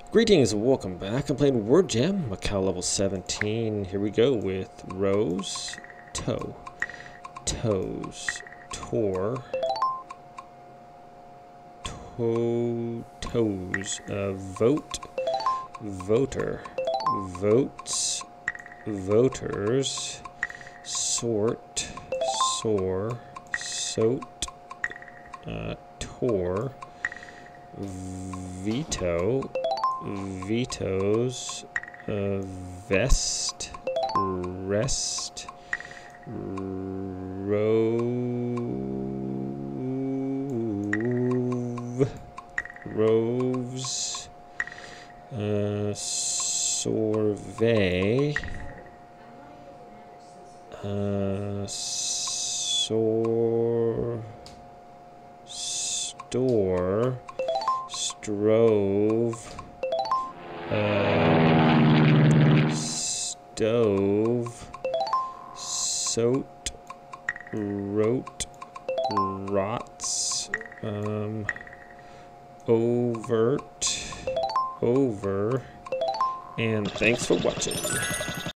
Greetings and welcome back. I'm playing Word Jam, Macau level 17. Here we go with Rose, Toe, Toes, Tor, Toes, Vote, Voter, Votes, Voters, Sort, Soar, Soat, Tor, Veto, Vetoes, Vest, Rest, Rove, Roves, Survey, Store, Strove, Stove, Soat, Wrote, Rots, Overt, Over, and thanks for watching.